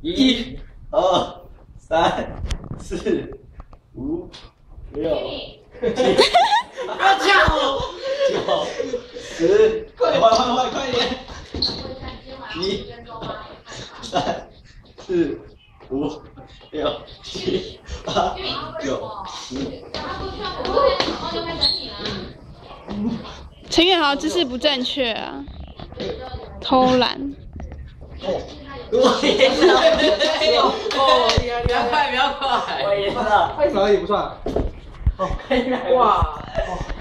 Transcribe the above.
1、2、3、4、5、6、7，不要叫我，9、10，快点！1、3、4、5、6、7、8、9、10。 陈远豪姿势不正确啊，偷懒。 我赢了！不要快！ 快手而已不算。哦，哇！